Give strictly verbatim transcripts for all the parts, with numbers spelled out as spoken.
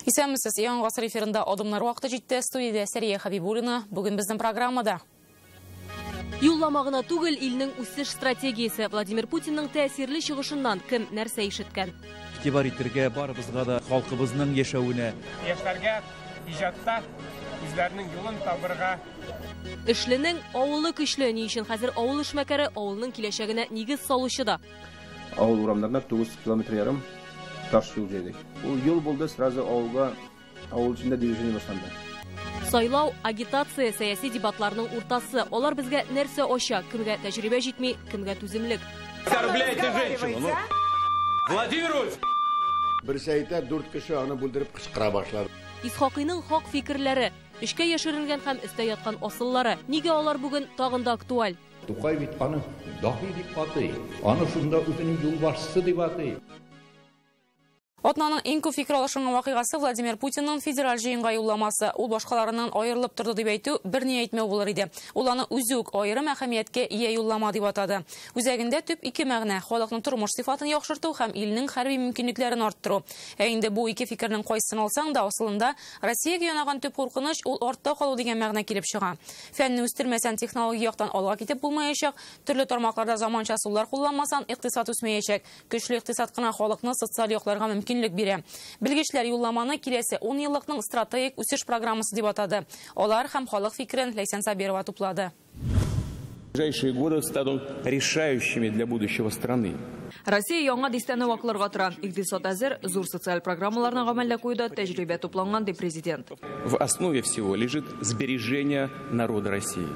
Исәмісіз, яң ғасыр эфирында одымнар уақыты жетті. Студияда Сәрия Хабибулина. Бүгін біздің программада. Юлламағына түгел илнең үсеш стратегиясы. Владимир Путинның тәсирле чыгышыннан кем нәрсә ишеткән? Игътибар итәргә барыбызга да халкыбызның яшәвенә. Яшьләргә иҗатта үзләренең юлын табырга. Эшленең авылы көчле, ни өчен хәзер авыл эшмәкәре авылның киләчәгенә нигез салучы да. Авыл урамнарында тугыз километр ярым таш юл җәйдек. Ул юл булды, сразу авылга, авыл içində движение башланды. Сайлау, агитация, сәяси дебатларның уртасы. Олар безгә нәрсә ача, кемгә тәҗрибә җитми, кемгә түземлек. Оскорбляете женщину, ну? Владимир Ильич! Bir şeyde dört kişi onu buldurıp kışkıra başladı. Исхакыйның хак фикерләре, эшкә яшеренгән һәм истә яткан асыллары. Нигә алар бүген тагын да актуаль? Тукай бит аны дахи дип атый. Аны шунда үзенең юлбашчысы дип атый. Отнаның иң күп фикер алышының вакыйгасы Владимир Путинның федераль җыенга юлламасы. Ул башкаларыннан аерылып торды дип әйтү бер ни әйтмәү булыр иде. Ул аны үзе үк аерым әһәмияткә ия юллама дип атады. Үзәгендә төп ике мәгънә: халыкның тормыш сыйфатын яхшырту һәм илнең хәрби мөмкинлекләрен арттыру. Ә инде бу ике фикернең кайсын алсаң да, асылында Россиягә янаган төп куркыныч ул артта калу дигән мәгънә килеп чыга. Фәнне үстермәсән, технология яктан алга китеп булмаячак, төрле тармакларда заманча сулар кулланмасан, икътисад үсмәячәк. Көчле икътисад кына халыкны социаль якларга мөмкинлек бирә. Белгечләр юлламаны киләсе ун еллыкның стратегик үсеш программасы дип атады. Алар һәм халык фикерен Ләйсән Сабирова туплады. Ближайшие годы станут решающими для будущего страны. Россия яңа дистәне вакларга тора. Икътисад әзер, зур социаль программаларны гамәлгә куйда тәҗрибә тупланган ди президент. В основе всего лежит сбережение народа России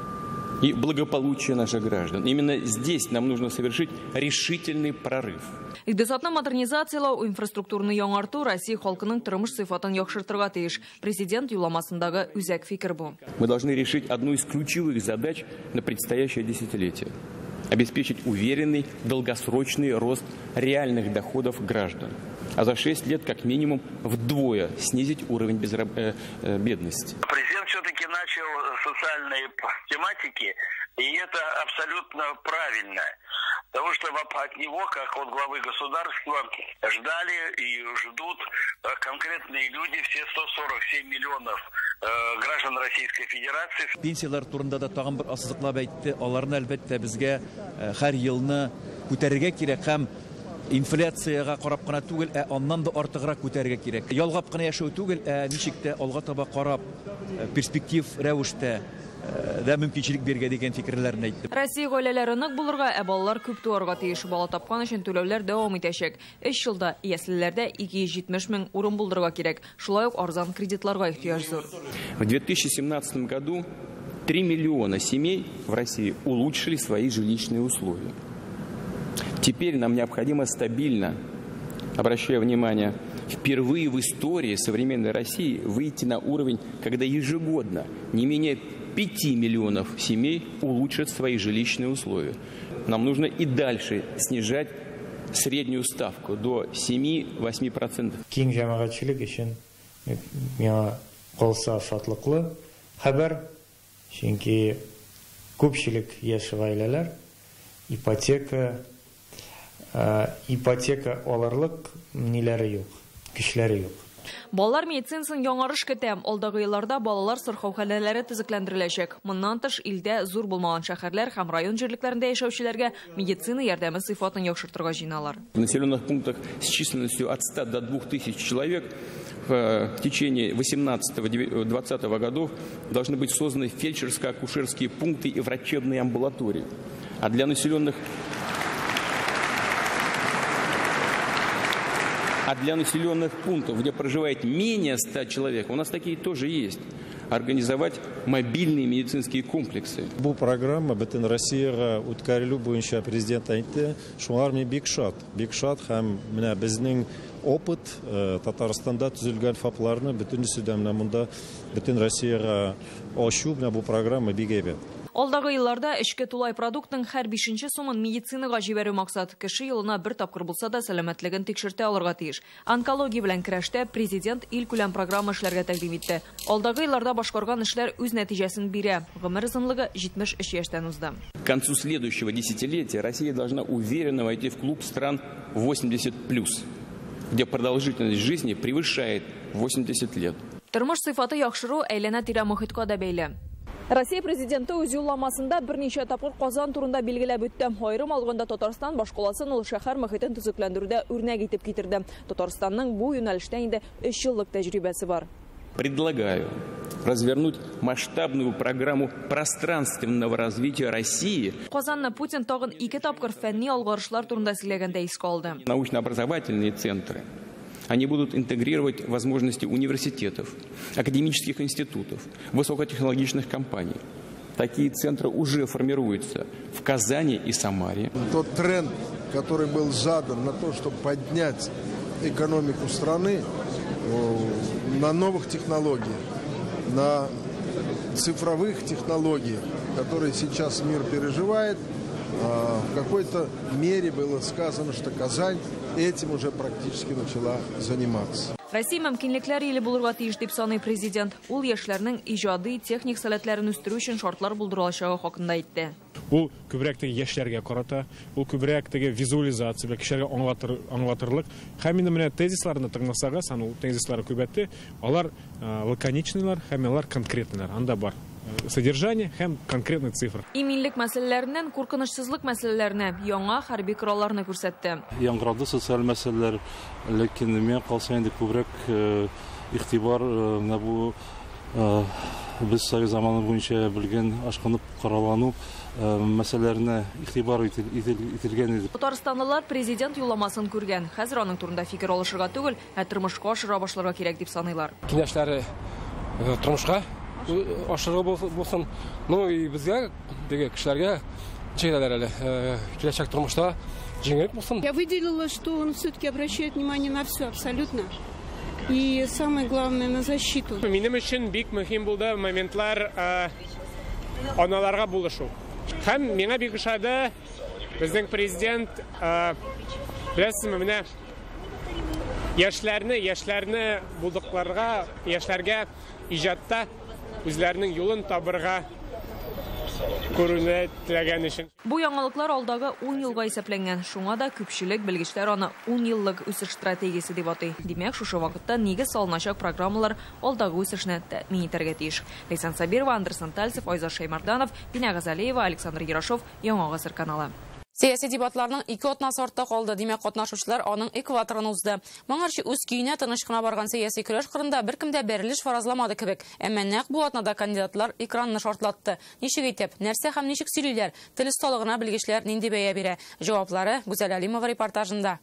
и благополучие наших граждан. Именно здесь нам нужно совершить решительный прорыв. Икътисадны модернизациялау, инфраструктурны яңарту Россия халкының тормыш сыйфатын яхшыртырга тиеш. Президент юлламасындагы үзәк фикер бу. Мы должны решить одну из ключевых задач на предстоящее десятилетие: обеспечить уверенный долгосрочный рост реальных доходов граждан, а за шесть лет как минимум вдвое снизить уровень безраб... э, э, бедности. Президент все-таки начал социальные тематики, и это абсолютно правильно. Потому что от него, как от главы государства, ждали и ждут конкретные люди, все сто сорок семь миллионов э, граждан Российской Федерации. Пенсиялар турында да тагын бер ассызыклап әйтте. Аларны әлбәттә безгә һәр елны күтәрергә кирәк һәм инфляцияга карап кына түгел, ә аннан да артыграк күтәрергә кирәк. Ялгап кына яшәү түгел, ә ничек тә алга таба карап перспектив рәвештә да мөмкинчелек бергә дигән фикерләрне әйтте. Россия гаиләләре нык булырга, ә балалар күп туарга тиеш. Бала тапкан өчен түләүләр дәвам итәчәк. өч елда яслеләрдә ике йөз җитмеш мең урын булдырырга кирәк. Шулай ук арзан кредитларга ихтыяҗ зур. В две тысячи семнадцатом году три миллиона семей в России улучшили свои жилищные условия. Теперь нам необходимо стабильно, обращая внимание, впервые в истории современной России выйти на уровень, когда ежегодно не менее пяти миллионов семей улучшат свои жилищные условия. Нам нужно и дальше снижать среднюю ставку до семи-восьми процентов. Киң җәмәгатьчелек өчен миңа калса шатлыклы хәбәр, чөнки күпчелек яшь гаиләләр ипотека ипотека алырлык ниләре юк, көчләре юк. Балалар медицинасын яңарыш көтәм. Алдагы елларда балалар сырхау хәлләре төзекләндереләчәк. Моннан тыш илдә зур булмаган шәһәрләр һәм район җирлекләрендә яшәүчеләргә медицина ярдәме сыйфатын яхшыртырга җыйналар. В населенных пунктах с численностью от ста до двух тысяч человек в течение восемнадцатого-двадцатого годов должны быть созданы фельдшерско-акушерские пункты и врачебные амбулатории. А для населенных А для населенных пунктов, где проживает менее ста человек, у нас такие тоже есть, организовать мобильные медицинские комплексы. Бу программа бөтен Россияга үткәрелү буенча президент әйтте, шуңар мен бик шат. Бик шат һәм менә безнең опыт Татарстанда төзелгән фапларны бөтенесе менә монда бөтен Россияга ачу менә бу программа бик әйбәт. Алдагы елларда эшкә тулай продуктның һәр бишенче сумын медицинага җибәрү максат. Кеше елына бер тапкыр булса да сәламәтлеген тикшертә алырга тиеш. Онкология белән көрәштә президент ил күләм программа эшләргә тәкъдим итте. Алдагы елларда башкарган эшләр үз нәтиҗәсен бирә. Гомер озынлыгы җитмеш өч яшьтән узды. К концу следующего десятилетия Россия должна уверенно войти в клуб стран восемьдесят плюс. где продолжительность жизни превышает восемьдесят лет. Тормыш сыйфаты яхшыру әйләнә тирә мөхиткә дә бәйле. Россия президенты үз юлламасында берничә тапкыр Казан турында билгеләп үтте. Айрым алганда Татарстан башкаласын ул шәһәр мөхитен төзекләндерүдә үрнәк итеп китерде. Татарстанның бу юнәлештә инде өч еллык тәҗрибәсе бар. Предлагаю развернуть масштабную программу пространственного развития России. Казанны Путин тагын ике тапкыр фәнни алгарышлар турында сөйләгәндә искә алды. Научно-образовательные центры. Они будут интегрировать возможности университетов, академических институтов, высокотехнологичных компаний. Такие центры уже формируются в Казани и Самаре. Тот тренд, который был задан на то, чтобы поднять экономику страны на новых технологиях, на цифровых технологиях, которые сейчас мир переживает, в какой-то мере было сказано, что Казань этим уже практически начала заниматься. Россия мөмкинлекләр иле булырга тиеш дип саный президент. Ул яшьләрнең иҗади техник сәләтләрен үстерү өчен шартлар булдырылачагы хакында әйтте. Ул күбрәк теге яшьләргә карата, ул күбрәк теге визуализация, кешеләргә аңлатыр, аңлатырлык. Һәм инде менә тезисларны тыңласагыз, аны тезислары күбәтте, алар лаконичныйлар, һәм алар конкретныйлар. Анда бар содержание һәм конкретный цифр. Иминлек мәсьәләләреннән куркынычсызлык мәсьәләләренә яңа хәрби коралларны күрсәтте. Яңгырады социаль мәсьәләләр, ләкин мен калса инде күбрәк игътибар менә бу без совет заманы буенча белгән ашкынып каралану мәсьәләләренә игътибар ителгән иде. Татарстанлылар президент юлламасын күргән. Хәзер аның турында фикер алышырга түгел, ә тормышка ашыра башларга кирәк дип саныйлар. Киңәшләре тормышка ашыру булсын. Ну и безгә, теге кешеләргә чәйләр әле киләчәк тормышта җиңеллек булсын. Я выделила, что он все-таки обращает внимание на все абсолютно. И самое главное на защиту. Минем өчен бик мөһим булды моментлар аналарга булышу. Һәм миңа бик ошады безнең президент беләсезме менә яшьләрне, яшьләрне булдыкларга, яшьләргә иҗатта үзләренең юлын табырга күрүне теләгән өчен. Бу яңалыклар алдагы ун елга исәпләнгән. Шуңа да күпчелек белгечләр аны ун еллык үсеш стратегиясе дип атый. Димәк, шушы вакытта нигез салыначак программалар алдагы үсешне тәэмин итәргә тиеш. Лейсан Сабирова, Андерсон Тальцев, Айза Шаймарданов, Динә Газалиева, Александр Ярошов, Яңа Гасыр каналы. Сәяси дебатларның ике атнасы артта калды. Димәк, катнашучылар аның экваторын узды. Моңарчы үз көенә тыныч кына барган сәяси көрәш кырында беркем дә бәрелеш фаразламады кебек. Әмма нәкъ бу атнада кандидатлар экранны шартлатты. Ничек әйтеп, нәрсә һәм ничек сөйлиләр? Тел осталыгына белгечләр нинди бәя бирә? Җаваплары Гүзәл Алимова репортажында.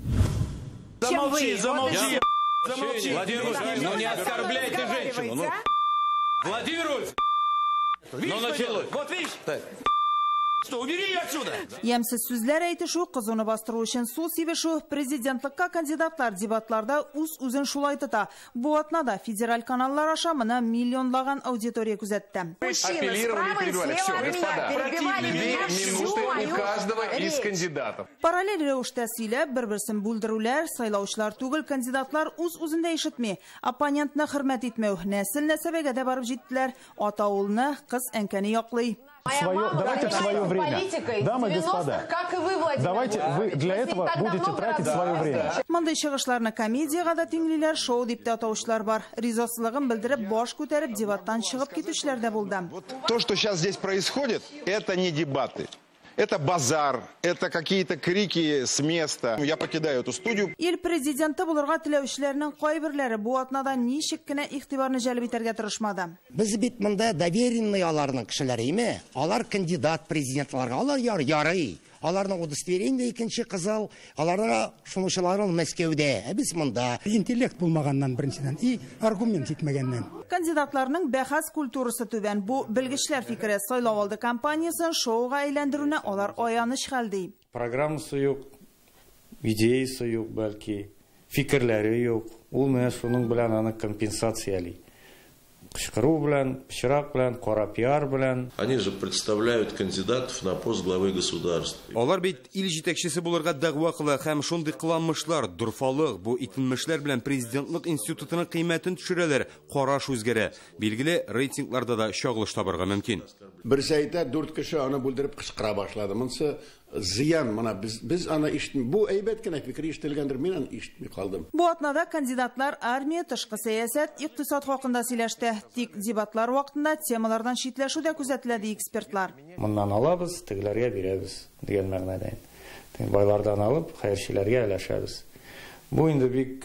Замолчи, замолчи. Замолчи. Владимир Владимирович, ну не оскорбляйте женщину. Владимир Владимирович. Ну началось. Вот видишь? Что, убери ее отсюда! Ямсыз сүзләр әйтешу, кызуны бастыру өчен сул сибешу, президентлыкка кандидатлар дебатларда үз үзен шулай тота. Бу атнада федераль каналлар аша моны миллионлаган аудитория күзәтте. Апеллировали, перебивали. Все, господа, две минуты у каждого из кандидатов. Параллель рәвештә сөйләп, бер-берсен бүлдерүләр, сайлаучылар түгел, кандидатлар үз үзендә ишетми, оппонентны хөрмәт итмәү, нәсел нәсәбәгә дә барып җиттеләр, ата-улны, кыз әнкәне яклый. Свое, давайте в свое время, дамы и господа, как и вы, Владимир, давайте вы для этого будете тратить свое время. Мондай чыгышларны комедияга да тиңлиләр, шоу дип тә атаучылар бар. Ризасызлыгын белдереп, баш күтәреп, дебаттан чыгып китүчеләр дә булды. То, что сейчас здесь происходит, это не дебаты. Это базар, это какие-то крики с места. Я покидаю эту студию. Ил президенты булырга теләүчеләрнең кайберләре бу атнада ничек кенә игътибарны җәлеп итәргә тырышмады. Без бит монда доверенный аларның кешеләре име? Алар кандидат президентларга, алар яр ярый. Аларның удостоверение икенче кызыл, аларга шунучыларын Мәскәүдә, ә без монда. Интеллект булмаганнан беренчедән и аргумент җитмәгәннән. Кандидатларның бәхәс культурасы түбән. Бу белгечләр фикере сайлау алды кампаниясын шоуга әйләндерүне алар аяныч хәлди. Программасы юк, идеясы юк, бәлки, фикерләре юк. Ул менә шуның белән аны компенсациялый. Кышкыру белән, пычрак белән, кара пиар белән. Они же представляют кандидатов на пост главы государства. Алар бит ил җитәкчесе булырга дәгъва кыла һәм шундый кыланмышлар, дурфалык, бу итенмешләр белән президентлык институтының кыйммәтен төшерәләр, караш үзгәрә. Билгеле, рейтингларда да чагылыш табарга мөмкин. Бер сәйдә дүрт кеше аны бүлдереп кычкыра башлады. Монсы Ziyan mana biz biz ana işitmi bu eybetkene fikri işitilgendir men işitmi kaldım. Bu atnada kandidatlar armiya, tышкы саясат, iqtisod haqında сөйләште. Тик дебатлар вакытында темалардан читләшү дә күзәтелде экспертлар. Моннан алабыз, тегеләргә бирәбез дигән мәгънәдә. Байлардан алып, хәерчеләргә өләшәбез. Бу инде бик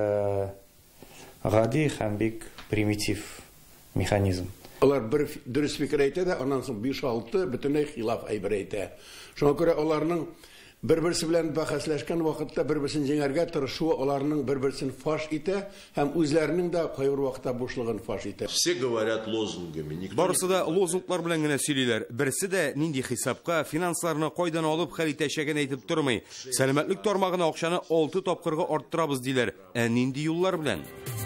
гади һәм бик примитив механизм. Onlar bir dürüst fikir әйтә дә, аннан соң beş altı бөтенләй хилаф әйбер әйтә. Шуңа күрә аларның бер-берсе белән бәхәсләшкән вакытта бер-берсен җиңәргә тырышуы аларның бер-берсен фаш итә һәм үзләренең дә кайбер вакытта бушлыгын фаш итә. Все говорят лозунгами. Барысы да лозунглар белән генә сөйлиләр. Берсе дә нинди хисапка, финансларны кайдан алып хәл итәчәген әйтеп тормый. Сәламәтлек тармагына акчаны алты тапкырга арттырабыз диләр. Ә нинди юллар белән?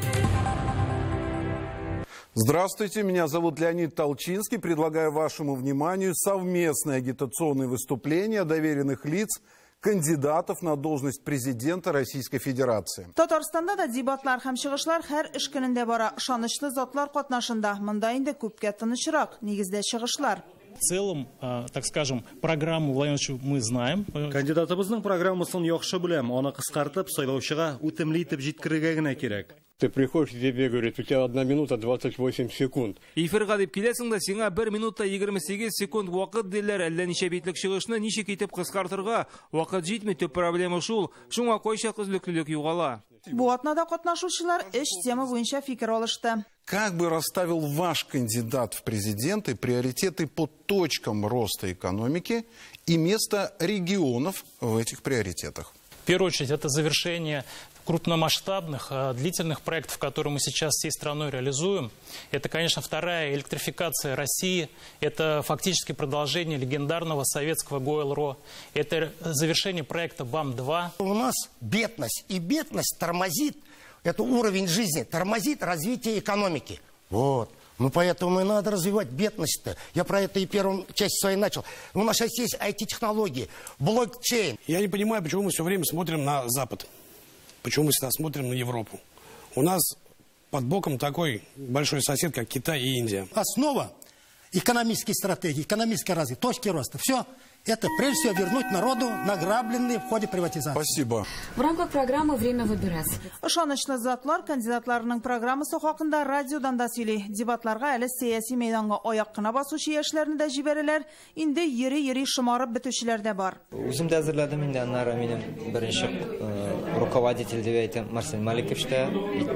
Здравствуйте, меня зовут Леонид Толчинский. Предлагаю вашему вниманию совместное агитационное выступление доверенных лиц кандидатов на должность президента Российской Федерации. Татарстанда да дебатлар һәм чыгышлар һәр эш көнендә бара. Шанычлы затлар катнашында. Монда инде күпкә тынычрак, нигездә чыгышлар. В целом, так скажем, программу Владимировича мы знаем. Кандидатыбызның программасын яхшы беләм, аны кыскартып, сайлаучыга үтемле итеп җиткерергә генә кирәк. Ты приходишь, тебе говорят, у тебя одна минута двадцать восемь секунд. Эфирга дип киләсең дә, сиңа бер минутта егерме сигез секунд вакыт диләр, әллә ничә битлек чыгышны ничек итеп кыскартырга? Вакыт җитми, төп проблема шул. Шуңа кайчак үзлектелек югала. Бу атнада катнашучылар эш тема буенча фикер алышты. Как бы расставил ваш кандидат в президенты приоритеты по точкам роста экономики и место регионов в этих приоритетах? В первую очередь, это завершение крупномасштабных, длительных проектов, которые мы сейчас всей страной реализуем. Это, конечно, вторая электрификация России. Это фактически продолжение легендарного советского ГОЭЛРО. Это завершение проекта БАМ-два. У нас бедность, и бедность тормозит, это уровень жизни, тормозит развитие экономики. Вот. Ну, поэтому и надо развивать бедность-то. Я про это и первую часть своей начал. У нас сейчас есть ай ти-технологии, блокчейн. Я не понимаю, почему мы все время смотрим на Запад. Почему мы всегда смотрим на Европу? У нас под боком такой большой сосед, как Китай и Индия. Основа экономической стратегии, экономической развития, точки роста. Все это, прежде всего, вернуть народу награбленные в ходе приватизации. Спасибо. В рамках программы «Время выбирать». Ышанычлы затлар кандидатларының программасы хакында радиодан да сөйли. Дебатларга әле сәяси мәйданга аяк кына басучы яшьләрне дә җибәрәләр. Инде йөри-йөри шымарып бетүчеләр дә бар. Үзем дә әзерләдем инде, аннары минем беренче руководитель дип әйтәм Марсель Маликов та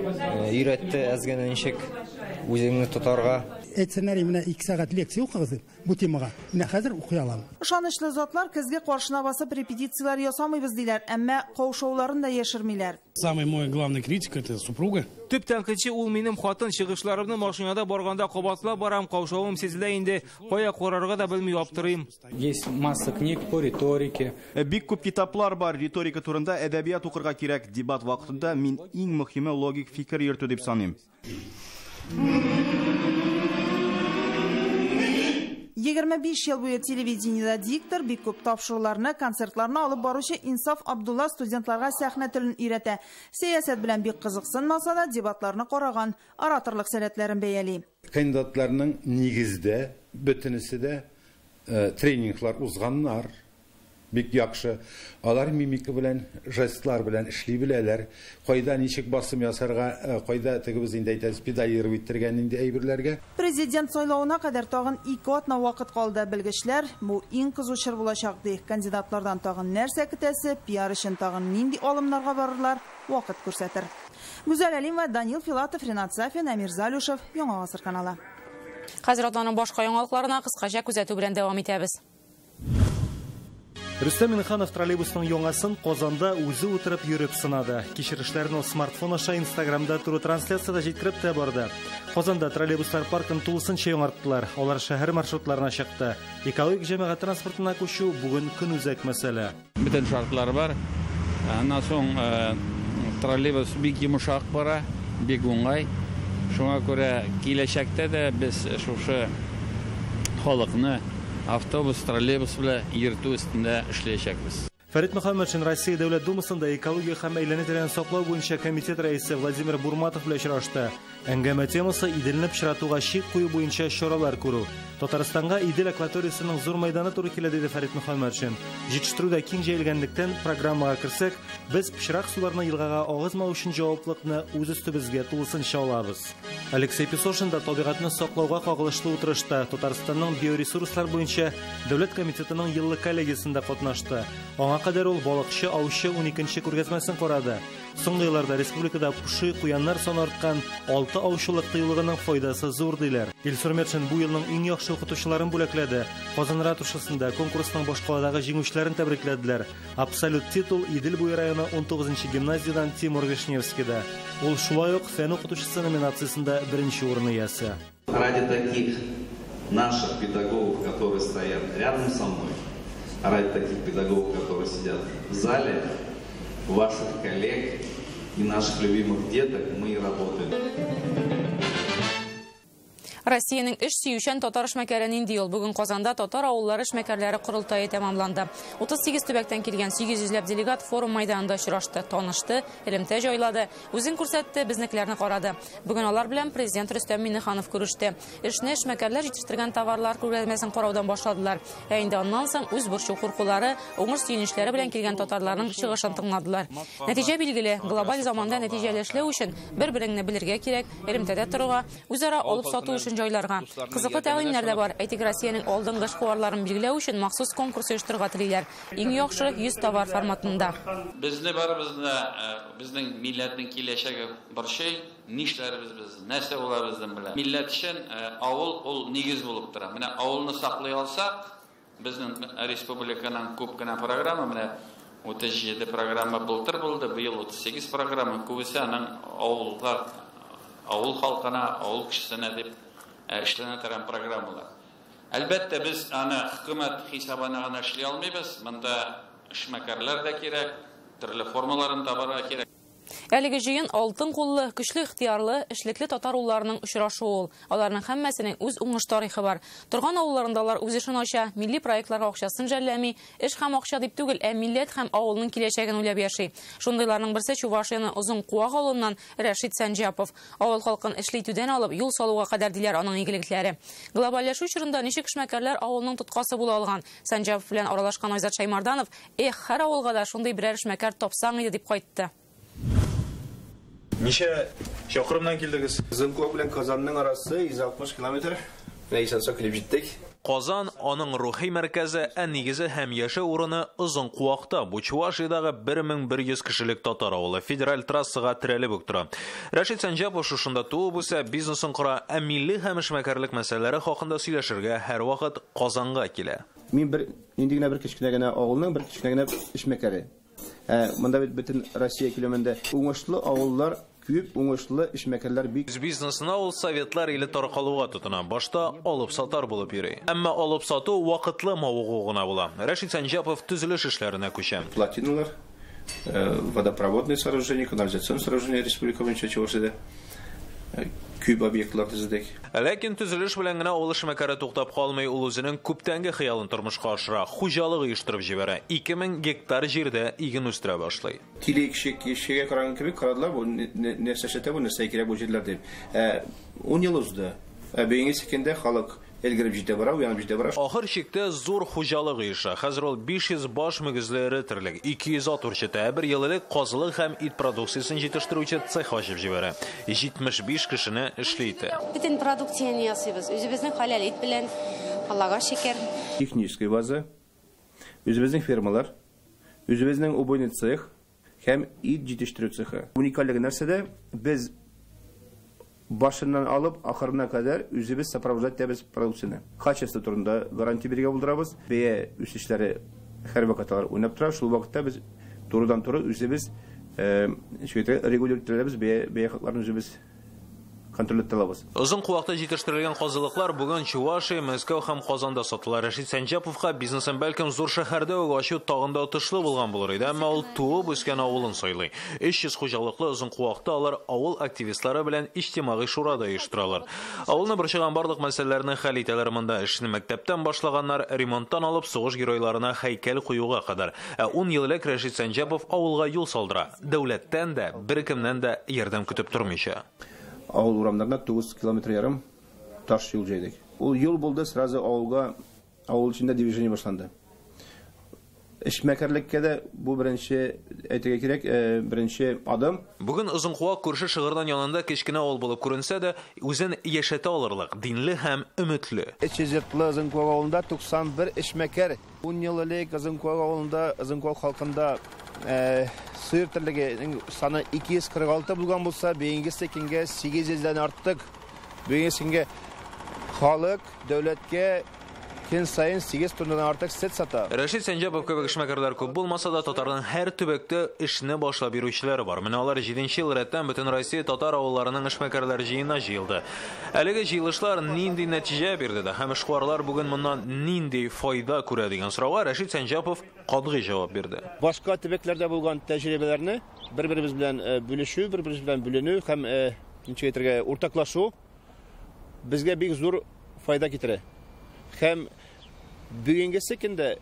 өйрәтте әзгәне ничек үзеңне тотарга. Әйтсәләр, менә ике сәгать лекция укыгыз бу темага. Менә хәзер укый алам. Ышанычлы затлар көзгә каршына басып репетициялар ясамыйбыз диләр, әмма каушауларын да яшермиләр. Самый мой главный критик это супруга. Төп тәнкыйтьче ул минем хатын, чыгышларымны машинада барганда кабатлап барам, каушавым сизелә инде, кая карарга да белми аптырыйм. Есть масса книг по риторике. Бик күп китаплар бар риторика турында, әдәбият укырга кирәк. Дебат вакытында мин иң мөһиме логик фикер йөртү дип саныйм. егерме биш ел буе телевидениедә диктор бик күп тапшыруларны, концертларны алып баручы Инсаф Абдулла студентларга сәхнә телен өйрәтә. Сәясәт белән бик кызыксынмаса да, дебатларны караган, ораторлык сәләтләрен бәяли. Кандидатларның нигездә бөтенесе дә тренинглар узганнар. Бик яхшы. Алар мимика белән, жестлар белән эшли беләләр. Кайда ничек басым ясарга, кайда тегебез инде әйтәбез, педагогик иттергән инде әйберләргә. Президент сайлауына кадәр тагын ике атна вакыт калды. Белгечләр, бу иң кызучыр булачак ди. Кандидатлардан тагын нәрсә көтәсе, пиар өчен тагын нинди алымнарга барырлар, вакыт күрсәтер. Гүзәл Әлимова, Данил Филатов, Ринат Сафин, Амир Залюшев, Яңа Гасыр каналы. Хәзер атнаның башка яңалыкларына кыскача күзәтү белән дәвам итәбез. Рөстәм Минханов троллейбусның яңасын Казанда үзе утырып йөреп сынады. Кичерешләрен ул смартфон аша Инстаграмда туры трансляцияда җиткереп тә барды. Казанда троллейбуслар паркын тулысынча яңарттылар. Алар шәһәр маршрутларына чыкты. Экологик җәмәгать транспортына күчү бүген көн үзәк мәсьәлә. Бөтен шартлары бар. Аннан соң троллейбус бик йомшак бара, бик уңай. Шуңа күрә киләчәктә дә без шушы халыкны автобус, троллейбус белән йөртү өстендә эшләячәкбез. Фәрит Мөхәммәтшин Россия Дәүләт Думасында экология һәм әйләнә тирәне саклау буенча комитет рәисе Владимир Бурматов белән очрашты. Әңгәмә темасы Иделне пычратуга шик кую буенча чаралар күрү. Татарстанга Идел акваториясының зур мәйданы туры килә, диде Фәрит Мөхәммәтшин. Җитештерүдә киң җәелгәнлектән программага керсәк, без пычрак суларны елгага агызмау өчен җаваплылыкны үз өстебезгә тулысынча алабыз. Алексей Песошин да табигатьне саклауга кагылышлы утырышта Татарстанның биоресурслар буенча Дәүләт комитетының еллык коллегиясендә катнашты. Аңа кадәр ул балыкчы, аучы уникенче күргәзмәсен карады. Соңгы елларда республикада пуши, куяннар саны арткан, алты аучылык тыюлыгының файдасы зур диләр. Илсур Метшин бу елның иң яхшы укытучыларын бүләкләде. Казан ратушасында конкурсның башкаладагы җиңүчеләрен тәбрикләделәр. Абсолют титул Идел буе районы он тугызынчы гимназиядан Тимур Вишневскийда. Ул шулай ук фән укытучысы номинациясында беренче урынны ясы. Ради таких наших педагогов, которые стоят рядом со мной, ради таких педагогов, которые сидят в зале, ваших коллег и наших любимых деток, мы и работаем. Россиянең эш сөючән татар эшмәкәре инде ел. Бүген Казанда татар авыллары эшмәкәрләре курылтайы тәмамланды. утыз сигез төбәктән килгән сигез йөзләп делегат форум мәйданында очрашты, танышты, элемтә җайлады, үзен күрсәтте, безнекеләрне карады. Бүген алар белән президент Рөстәм Миңнеханов күреште. Эшне эшмәкәрләр җитештергән товарлар күргәзмәсен караудан башладылар. Ә инде аннан соң үз борчу куркулары, уңыш сөенечләре белән килгән татарларның чыгышын тыңладылар. Нәтиҗә билгеле, глобаль заманда нәтиҗәле эшләү өчен бер-береңне белергә кирәк, элемтәдә торырга, үзара алып сату өчен җайларга. Кызыклы тәкъдимнәр дә бар. Әйтик, Россиянең алдынгы эшкуарларын билгеләү өчен махсус конкурс оештырырга телиләр. Иң яхшы йөз товар форматында. Безне барыбызны, безнең милләтнең киләчәге бер шей, нишләрбез без, нәрсә булабыз белән. Милләт өчен авыл ул нигез булып тора. Менә авылны саклый алсак, безнең республиканың күп кенә программа, менә утыз җиде программа бултыр булды, быел утыз сигез программа, күбесе аның авылга, авыл халкына, авыл кешесенә дип эшләнә торган программалар. Әлбәттә, без аны хөкүмәт хисабына гына эшли алмыйбыз. Монда эшмәкәрләр дә кирәк, төрле формаларын табарга кирәк. Әлеге җыен алтын куллы, көчле ихтыярлы, эшлекле татар улларының очрашуы. Аларның һәммәсенең үз уңыш тарихы бар. Торган авылларындалар үз эшен ача, милли проектларга акчасын жәлләми, эш һәм акча дип түгел, ә милләт һәм авылның киләчәген уйлап яши. Шундыйларның берсе Чувашияның Озын Куак авылыннан Рәшит Сәнҗапов. Авыл халкын эшләтүдән алып, юл салуга кадәр диләр аның игелекләре. Глобальләшү чорында ничек эшмәкәрләр авылның тоткасы була алган? Сәнҗапов белән аралашкан Айзат Шаймарданов, "Эх, һәр авылга да шундый берәр эшмәкәр тапсаң иде" дип кайтты. Ничә чакрымнан килдегез? Зынкуак белән Казанның арасы йөз алтмыш километр. Нәйсәнсә килеп җиттек. Казан аның рухи мәркәзе, ә нигезе һәм яшәү урыны Озын Куакта. Бу Чувашиядагы бер мең бер йөз кешелек татар авылы федераль трассага терәлеп үк тора. Рәшит Сәнҗапов шушында туып үсә, бизнесын кора, ә милли һәм эшмәкәрлек мәсьәләләре хакында сөйләшергә һәр вакыт Казанга килә. Мин бер нинди генә бер кечкенә генә авылның бер кечкенә генә эшмәкәре. Монда бит бөтен Россия киләмендә уңышлы авыллар, күп уңышлы эшмәкәрләр бик. Бизнесына ул советлар иле таркалуга тотына. Башта алып сатар булып йөри. Әмма алып сату вакытлы мавыгу гына була. Рәшит Сәнҗапов төзелеш эшләренә күчә. Плотиналар, водопроводные сооружения, канализационные сооружения республика буенча Чувашиядә күп объектлар төзедек. Ләкин төзелеш белән генә ул эшмәкәре туктап калмый, ул үзенең күптәнге хыялын тормышка ашыра, хуҗалык оештырып җибәрә. ике мең гектар җирдә иген үстерә башлый. Тилек кешегә караган кебек карадылар, бу нәрсә эшләтә, бу нәрсә кирәк бу җирләр дип. он ел узды. Бөгенге секендә халык элгереп җитә бара, уянып җитә бара. Ахыр чиктә зур хуҗалык оеша. Хәзер ул биш йөз баш мөгезләре терлек, ике йөз ат үрчетә, бер ел элек казылык һәм ит продукциясын җитештерүче цех ачып җибәрә. җитмеш биш кешене эшли итә. Бөтен продукцияны ясыйбыз. Үзебезнең халал ит белән, Аллага шөкер. Техническая база, үзебезнең фермалар, үзебезнең убойный цех һәм ит җитештерү цехы. Уникальлыгы нәрсәдә? Без башыннан алып ахырына кадәр үзебез сопровождать итәбез продукцияны. Качество турында гарантия биргә булдырабыз. Бәя үсешләре һәр вакытлар уйнап тора. Шул вакытта без турыдан туры үзебез регулировать итәбез, бәя хакларын үзебез контроль итә алабыз. Озын куакта җитештерелгән казылыклар бүген Чувашия, Мәскәү һәм Казанда сатыла. Рәшит Сәнҗаповка бизнесын бәлкем зур шәһәрдә үк ачу тагында отышлы булган булыр иде, әмма ул туып үскән авылын сайлый. өч йөз хуҗалыклы озын куакта алар авыл активистлары белән иҗтимагый шурада оештыралар. Авылны борчыган барлык мәсьәләләрне хәл итәләр монда. Эшне мәктәптән башлаганнар, ремонттан алып сугыш геройларына һәйкәл куюга кадәр. Ә ун ел элек Рәшит Сәнҗапов авылга юл салдыра. Дәүләттән дә, беркемнән дә ярдәм көтеп тормыйча. Авыл урамнарына тугыз километр ярым таш юл җәйдек. Ул юл булды, сразу авылга, авыл içinde движение башланды. Эшмәкәрлеккә дә бу беренче әйтергә кирәк, беренче адым. Бүген озын куак күрше шыгырдан янында кечкенә авыл булып күренсә дә, үзен яшәтә алырлык, динле һәм өметле. өч йөз йортлы озын куак авылында туксан бер эшмәкәр. ун ел элек озын куак авылында, озын куак халкында сыер терлеге саны ике йөз кырык алты булган булса, бүгенге секингә сигез йөздән артык. Бүгенге секингә халык дәүләткә көн сайын сигез тоннадан артык сөт сата. Рәшит Сәнҗапов кебек эшмәкәрләр күп булмаса да, татарның һәр төбәктә эшне башлап бирүчеләре бар. Менә алар җиденче ел рәттән бөтен Россия татар авылларының эшмәкәрләр җыенына җыелды. Әлеге җыелышлар нинди нәтиҗә бирде дә, һәм эшкуарлар бүген моннан нинди файда күрә дигән сорауга Рәшит Сәнҗапов катгый җавап бирде. Башка төбәкләрдә булган тәҗрибәләрне бер-беребез белән бүлешү, бер-беребез белән бүленү һәм ничек әйтергә уртаклашу безгә бик зур файда китерә. Һәм бүгенге секендә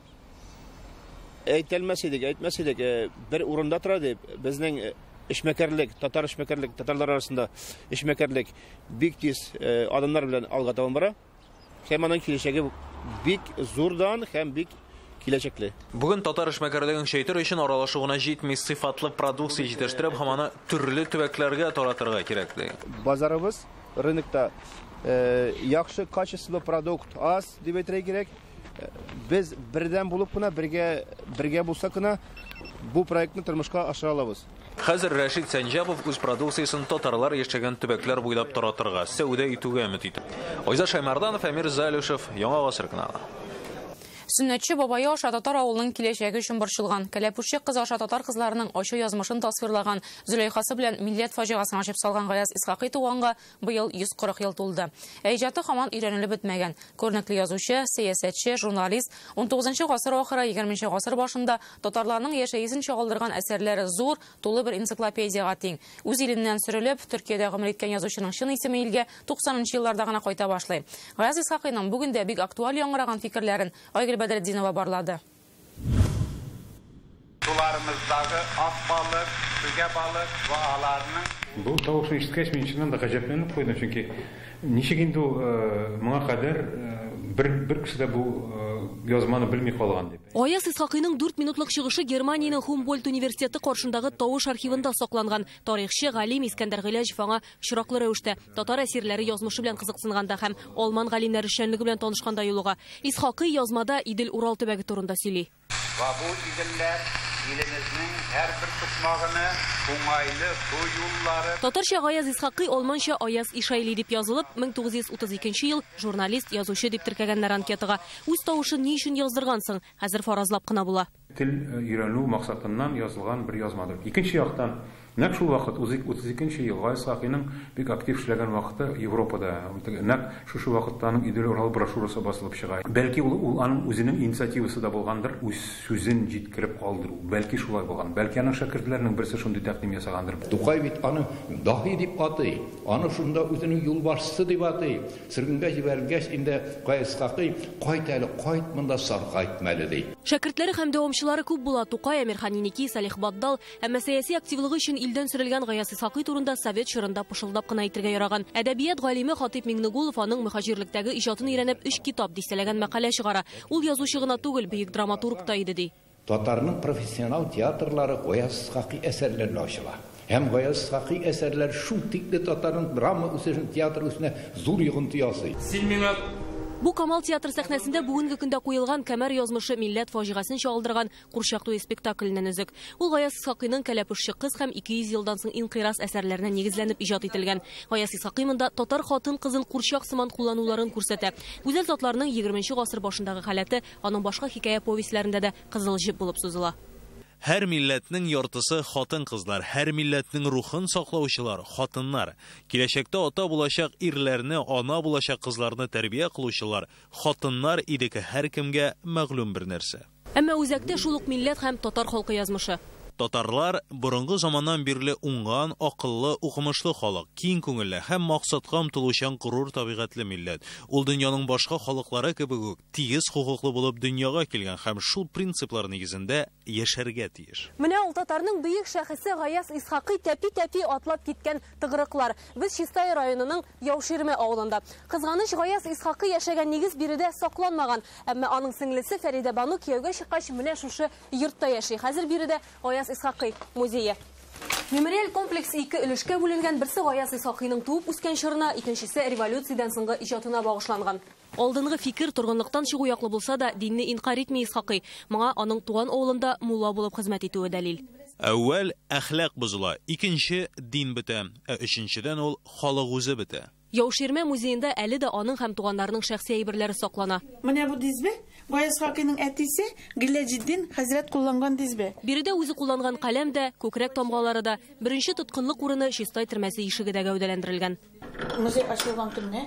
әйтелмәс идек, әйтмәс идек, бер урында тора дип, безнең эшмәкәрлек, татар эшмәкәрлек, татарлар арасында эшмәкәрлек бик тиз адымнар белән алга табан бара. Һәм аның киләчәге бик зурдан һәм бик киләчәкле. Бүген татар эшмәкәрлеген шәйтер өчен аралашуына җитми сыйфатлы продукция җитештереп, һәм аны төрле төбәкләргә таратырга кирәк ди. Базарыбыз рынокта яхшы качестволы продукт аз дип әйтергә кирәк. Без бердән булып кына, бергә бергә булсак кына бу проектны тормышка ашыра алабыз. Хәзер Рәшит Сәнҗапов үз продукциясын татарлар яшәгән төбәкләр буйлап таратырга, сәүдә итүгә өмет итә. Айза Шаймарданов, Әмир Залюшев, Яңа Гасыр каналы. Сөннәтче бабайы аша татар авылының киләчәге өчен борчылган. Кәләпүшче кыз аша татар кызларының ачу язмышын тасвирлаган Зөләйхасы белән милләт фаҗигасын ачып салган Гаяз Исхакый туганга быел йөз кырык ел тулды. Иҗаты һаман өйрәнелеп бетмәгән. Күренекле язучы, сәясәтче, журналист он тугызынчы гасыр ахыры егерменче гасыр башында татарларның яшәешен чагылдырган әсәрләре зур, тулы бер энциклопедияга тиң. Үз иленнән сөрелеп, Төркиядә гомер иткән язучының чын исеме илгә туксанынчы елларда гына кайта башлый. Гаяз Исхакыйның бүген дә бик актуаль яңгыраган фикерләрен Бәдретдинова барлады. Sularımızdaki ak balık, süge balık ve ağlarının... Bu tavuşun işitkәч мен чыннан да гаҗәпләнеп куйдым, чөнки ничек инде моңа кадәр бер бер кеше дә бу язманы белми калган дип. Гаяз Исхакыйның дүрт минутлык чыгышы Германиянең Хумбольдт университеты каршындагы тавыш архивында сакланган. Тарихчы галим Искәндәр Гыйләҗев аңа очраклы рәвештә татар әсирләре язмышы белән кызыксынганда һәм алман галимнәре эшчәнлеге белән танышканда юлыга. Исхакый язмада Идел Урал төбәге турында сөйли. Ва бу Иделләр иленезнең һәр бер тукмагыны уңайлы бу юллары. Татарча Гаяз Исхакый, алманча Аяз Ишайли дип язылып, мең тугыз йөз утыз икенче ел журналист, язучы дип теркәгәннәр анкетага. Үз тавышын ни өчен яздыргансың? Хәзер фаразлап кына була. Тел өйрәнү максатыннан язылган бер язмадыр. Икенче яктан, нәкъ шул вакыт утыз икенче ел Гаяз Исхакыйның бик актив эшләгән вакыты Европада, нәкъ шушы вакыттан Идел Урал брошюрасы басылып чыга. Бәлки ул аның үзенең инициативасы да булгандыр, үз сүзен җиткереп калдыру. Бәлки шулай булган. Бәлки аның шәкертләренең берсе шундый тәкъдим ясагандыр. Тукай бит аны даһи дип атый. Аны шунда үзенең юлбашчысы дип атый. Сөргенгә җибәргәч инде Гаяз Исхакый кайт әле, кайт монда сарга әйтмәле ди. Шәкертләре һәм дәвамчылары күп була. Тукай, Әмирхан Инеки, Салих Баддал, әмма сәяси активлыгы өчен илдән сөрелгән Гаяз Исхакый турында совет чорында пышылдап кына әйтергә яраган. Әдәбият галиме Хатип Миңнегулов аның мөхаҗирлектәге иҗатын өйрәнеп өч китап дистәләгән мәкалә чыгара. Ул язучы гына түгел, бөек драматург та иде ди. Татарның профессионал театрлары Гаяз Исхакый әсәрләренә ачыла. Һәм Гаяз Исхакый әсәрләр шул тикле татарның драма үсешен театр үсенә зур йогынты ясый. Син миңа Бу Камал театр сәхнәсендә бүгенге көндә куелган Кәмәр язмышы милләт фаҗигасын чагылдырган Курчаклы спектакленнән өзек. Ул Гаяз Исхакыйның Кәләпүшче кыз һәм ике йөз елдан соң инкыйраз әсәрләренә нигезләнеп иҗат ителгән. Гаяз Исхакый монда татар хатын-кызын курчак сыман куллануларын күрсәтә. Гүзәл затларның егерменче гасыр башындагы халәте аның башка хикая повестьләрендә дә кызыл җеп булып сузыла. Һәр милләтнең яртысы хатын кызлар, һәр милләтнең рухын саклаучылар хатыннар. Киләчәктә ата булачак ирләрне, ана булачак кызларны тәрбия кылучылар хатыннар идеке һәркемгә мәгълүм бер нәрсә. Әмма үзәктә шул ук милләт һәм татар халкы язмышы. Татарлар борынгы заманнан бирле уңган, акыллы, укымышлы халык, киң күңелле һәм максатка омтылучан курур табигатьле милләт. Ул дөньяның башка халыклары кебек үк тигез хукуклы булып дөньяга килгән һәм шул принциплар нигезендә яшәргә тиеш. Менә ул татарның бөек шәхесе Гаяз Исхакый тәпи-тәпи атлап киткән тыгрыклар. Без Чистай районының Яуширме авылында. Кызганыч, Гаяз Исхакый яшәгән нигез биредә сакланмаган, әмма аның сеңлесе Фәрида Бану кияүгә чыккач менә шушы йортта яши. Хәзер биредә Гаяз Исхакый музее. Мемориаль комплекс ике өлешкә бүленгән, берсе Гаяз Исхакыйның туып үскән чорына, икенчесе революциядән соңгы иҗатына багышланган. Алдынгы фикер торгынлыктан чыгу яклы булса да, динне инкар итми Исхакый. Моңа аның туган авылында мулла булып хезмәт итүе дәлил. Әүвәл әхлак бозыла, икенче дин бетә, ә өченчедән ул халык үзе бетә. Яуширме музеенда әле дә аның һәм туганнарының шәхси әйберләре саклана. Менә бу дизбе Гаяз Исхакыйның әтисе Гиләҗетдин хәзрәт кулланган дизбе. Биредә үзе кулланган каләм дә, күкрәк тамгалары да, беренче тоткынлык урыны Чистай төрмәсе ишеге дә гәүдәләндерелгән. Музей ачылган көнне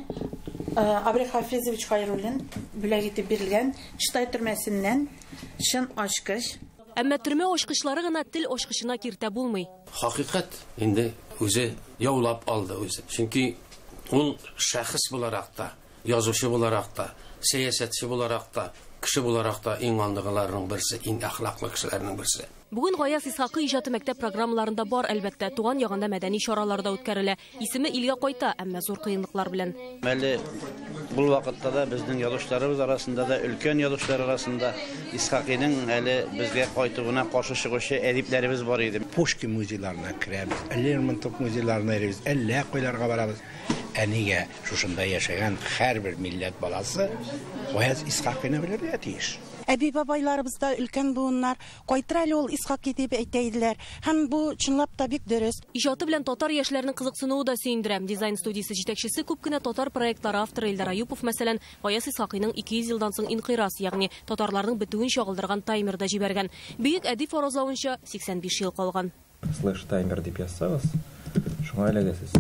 Абрек Хафизович Хайруллин бүләк итеп бирелгән Чистай төрмәсеннән шын ачкыч. Әмма төрмә ачкычлары гына тел ачкычына киртә булмый. Хакыйкать инде үзе яулап алды үзе. Чөнки ул шәхес буларак та, язучы буларак та, сәясәтче буларак та, кеше буларак та иң андыгыларның берсе, иң әхлаклы кешеләрнең берсе. Бүген Гаяз Исхакый иҗаты мәктәп программаларында бар, әлбәттә, туган ягында мәдәни чараларда үткәрелә. Исеме илгә кайта, әмма зур кыенлыклар белән. Мәле бу вакытта да безнең язучыларыбыз арасында да, өлкән язучылар арасында Исхакыйның әле безгә кайтуына каршы чыгучы әдипләребез бар иде. Пушкин музейларына керәбез, Лермонтов музейларына керәбез, әллә кайларга барабыз. Әнигә шушында яшәгән һәрбер милләт баласы Гаяз Исхакыйны белергә тиеш. Әби бабайларыбызда өлкән буыннар, кайтыр әле ул Исхакый дип әйтә иделәр. Һәм бу чынлап та бик дөрес. Иҗаты белән татар яшьләренең кызыксынуы да сөендерә. Дизайн студиясе җитәкчесе күп кенә татар проектлары авторы Илдар Аюпов, мәсәлән, Гаяз Исхакыйның ике йөз елдан соң инкыйраз, ягъни татарларның бетүен чагылдырган таймерда җибәргән. Бөек әдип фаразлавынча сиксән биш ел калган. Слэш таймер дип язсагыз, шуңа эләгәсез.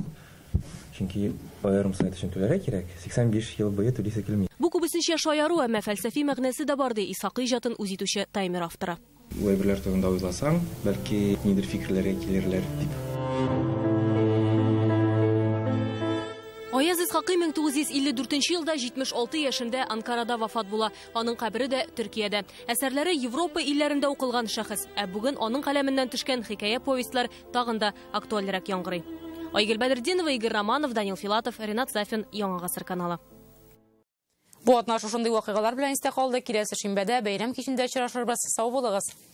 Чөнки аерым сайт өчен түләргә кирәк. сиксән биш ел буе түлисе килми. Бу күбесенчә шаяру, әмма фәлсәфи мәгънәсе дә бар ди Исхакый иҗатын үз итүче таймер авторы. Әйберләр турында уйласаң, бәлки нидер фикерләргә килерләр дип. Гаяз Исхакый мең тугыз йөз илле дүртенче елда җитмеш алты яшендә Анкарада вафат була. Аның кабере дә Төркиядә. Әсәрләре Европа илләрендә укылган шәхес, ә бүген аның каләменнән төшкән хикәя повестлар тагын да актуальрак яңгырый. Айгөл Бәдердинова, Игорь Романов, Данил Филатов, Ренат Сафин, Яңа гасыр каналы. Бу атна шушындый вакыйгалар белән истә калды. Киләсе шимбәдә бәйрәм кичендә очрашырбыз. Сау булыгыз.